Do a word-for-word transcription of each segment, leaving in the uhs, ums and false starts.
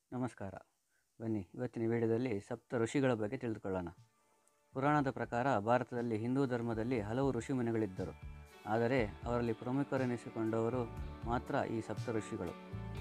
ನಮಸ್ಕಾರ. ಬನ್ನಿ ಇವತ್ತಿನ ವಿಡಿಯೋದಲ್ಲಿ ಸಪ್ತ ಋಷಿಗಳ ಬಗ್ಗೆ ತಿಳಿದುಕೊಳ್ಳೋಣ. ಪುರಾಣದ ಪ್ರಕಾರ ಭಾರತದಲ್ಲಿ ಹಿಂದೂ ಧರ್ಮದಲ್ಲಿ ಹಲವು ಋಷಿಮುನಿಗಳಿದ್ದರು. ಆದರೆ ಅವರಲ್ಲಿ ಪ್ರಮುಖರೆನಿಸಿಕೊಂಡವರು ಮಾತ್ರ ಈ ಸಪ್ತ ಋಷಿಗಳು.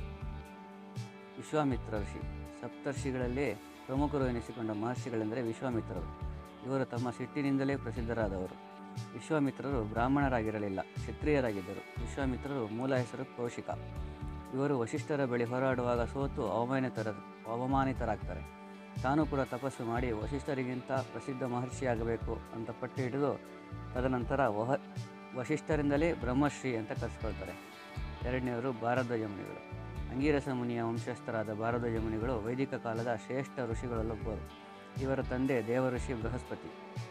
ವಿಶ್ವಾಮಿತ್ರ ಋಷಿ. ಸಪ್ತರ್ಷಿಗಳಲ್ಲೇ ಪ್ರಮುಖರು ಎನಿಸಿಕೊಂಡ ಮಹರ್ಷಿಗಳೆಂದರೆ ವಿಶ್ವಾಮಿತ್ರರು. ಇವರು ತಮ್ಮ ಸಿಟ್ಟಿನಿಂದಲೇ ಪ್ರಸಿದ್ಧರಾದವರು. ವಿಶ್ವಾಮಿತ್ರರು ಬ್ರಾಹ್ಮಣರಾಗಿರಲಿಲ್ಲ, ಕ್ಷತ್ರಿಯರಾಗಿದ್ದರು. ವಿಶ್ವಾಮಿತ್ರರು ಮೂಲ ಹೆಸರು ಕೌಶಿಕ. ಇವರು ವಶಿಷ್ಠರ ಬಳಿ ಹೋರಾಡುವಾಗ ಸೋತು ಅವಮಾನಿತರ ಅವಮಾನಿತರಾಗ್ತಾರೆ. ತಾನು ಕೂಡ ತಪಸ್ಸು ಮಾಡಿ ವಶಿಷ್ಠರಿಗಿಂತ ಪ್ರಸಿದ್ಧ ಮಹರ್ಷಿಯಾಗಬೇಕು ಅಂತ ಪಟ್ಟು ಹಿಡಿದು ತದನಂತರ ವಹ ವಶಿಷ್ಠರಿಂದಲೇ ಬ್ರಹ್ಮಶ್ರೀ ಅಂತ ಕರೆಸ್ಕೊಳ್ತಾರೆ. ಎರಡನೆಯವರು ಭಾರದ್ವಾಜ ಮುನಿಗಳು. ಅಂಗೀರಸ ಮುನಿಯ ವಂಶಸ್ಥರಾದ ಭಾರದ್ವಾಜ ಮುನಿಗಳು ವೈದಿಕ ಕಾಲದ ಶ್ರೇಷ್ಠ ಋಷಿಗಳಲ್ಲೊಬ್ಬರು. ಇವರ ತಂದೆ ದೇವಋಷಿ ಬೃಹಸ್ಪತಿ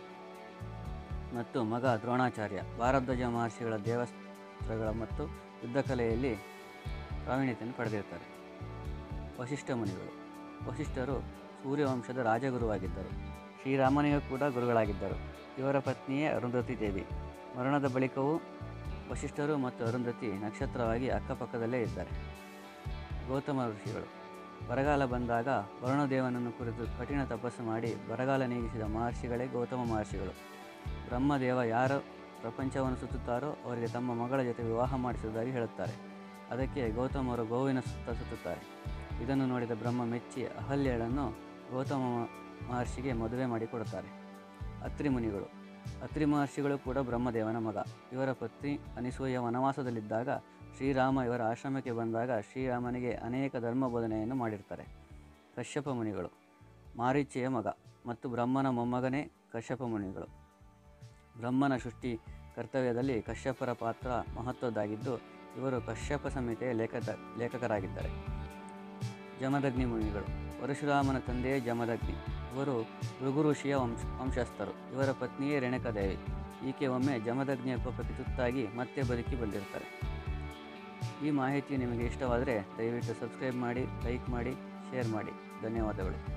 ಮತ್ತು ಮಗ ದ್ರೋಣಾಚಾರ್ಯ. ಭಾರದ್ವಾಜ ಮಹರ್ಷಿಗಳ ದೇವಸ್ತ್ರಗಳ ಮತ್ತು ಯುದ್ಧಕಲೆಯಲ್ಲಿ ಪ್ರಾವೀಣ್ಯತೆಯನ್ನು ಪಡೆದಿರ್ತಾರೆ. ವಶಿಷ್ಠ ಮುನಿಗಳು. ವಶಿಷ್ಠರು ಸೂರ್ಯವಂಶದ ರಾಜಗುರುವಾಗಿದ್ದರು. ಶ್ರೀರಾಮನಿಗೂ ಕೂಡ ಗುರುಗಳಾಗಿದ್ದರು. ಇವರ ಪತ್ನಿಯೇ ಅರುಂಧತಿ ದೇವಿ. ಮರಣದ ಬಳಿಕವೂ ವಶಿಷ್ಠರು ಮತ್ತು ಅರುಂಧತಿ ನಕ್ಷತ್ರವಾಗಿ ಅಕ್ಕಪಕ್ಕದಲ್ಲೇ ಇದ್ದಾರೆ. ಗೌತಮ ಋಷಿಗಳು. ಬರಗಾಲ ಬಂದಾಗ ವರುಣದೇವನನ್ನು ಕುರಿತು ಕಠಿಣ ತಪಸ್ಸು ಮಾಡಿ ಬರಗಾಲ ನೀಗಿಸಿದ ಮಹರ್ಷಿಗಳೇ ಗೌತಮ ಮಹರ್ಷಿಗಳು. ಬ್ರಹ್ಮದೇವ ಯಾರು ಪ್ರಪಂಚವನ್ನು ಸುತ್ತುತ್ತಾರೋ ಅವರಿಗೆ ತಮ್ಮ ಮಗಳ ಜೊತೆ ವಿವಾಹ ಮಾಡಿಸುವುದಾಗಿ ಹೇಳುತ್ತಾರೆ. ಅದಕ್ಕೆ ಗೌತಮರು ಗೋವಿನ ಸುತ್ತ ಸುತ್ತುತ್ತಾರೆ. ಇದನ್ನು ನೋಡಿದ ಬ್ರಹ್ಮ ಮೆಚ್ಚಿ ಅಹಲ್ಯಳನ್ನು ಗೌತಮ ಮಹರ್ಷಿಗೆ ಮದುವೆ ಮಾಡಿಕೊಡುತ್ತಾರೆ. ಅತ್ರಿ ಮುನಿಗಳು. ಅತ್ರಿ ಮಹರ್ಷಿಗಳು ಕೂಡ ಬ್ರಹ್ಮದೇವನ ಮಗ. ಇವರ ಪತ್ನಿ ಅನಿಸೂಯ ವನವಾಸದಲ್ಲಿದ್ದಾಗ ಶ್ರೀರಾಮ ಇವರ ಆಶ್ರಮಕ್ಕೆ ಬಂದಾಗ ಶ್ರೀರಾಮನಿಗೆ ಅನೇಕ ಧರ್ಮ ಬೋಧನೆಯನ್ನು ಮಾಡಿರ್ತಾರೆ. ಕಶ್ಯಪ ಮುನಿಗಳು. ಮಾರೀಚೆಯ ಮಗ ಮತ್ತು ಬ್ರಹ್ಮನ ಮೊಮ್ಮಗನೇ ಕಶ್ಯಪ ಮುನಿಗಳು. ಬ್ರಹ್ಮನ ಸೃಷ್ಟಿ ಕರ್ತವ್ಯದಲ್ಲಿ ಕಶ್ಯಪರ ಪಾತ್ರ ಮಹತ್ವದ್ದಾಗಿದ್ದು ಇವರು ಕಶ್ಯಪ ಸಂಹಿತೆಯ ಲೇಖಕ ಲೇಖಕರಾಗಿದ್ದಾರೆ. ಜಮದಗ್ನಿ ಮುನಿಗಳು. ಪರಶುರಾಮನ ತಂದೆಯೇ ಜಮದಗ್ನಿ. ಇವರು ಭೃಗು ಋಷಿಯ ವಂಶ ವಂಶಸ್ಥರು. ಇವರ ಪತ್ನಿಯೇ ರೇಣುಕಾದೇವಿ. ಈಕೆ ಒಮ್ಮೆ ಜಮದಗ್ನಿಯ ಕೋಪಕ್ಕೆ ತುತ್ತಾಗಿ ಮತ್ತೆ ಬದುಕಿ ಬಂದಿರ್ತಾರೆ. ಈ ಮಾಹಿತಿ ನಿಮಗೆ ಇಷ್ಟವಾದರೆ ದಯವಿಟ್ಟು ಸಬ್ಸ್ಕ್ರೈಬ್ ಮಾಡಿ, ಲೈಕ್ ಮಾಡಿ, ಶೇರ್ ಮಾಡಿ. ಧನ್ಯವಾದಗಳು.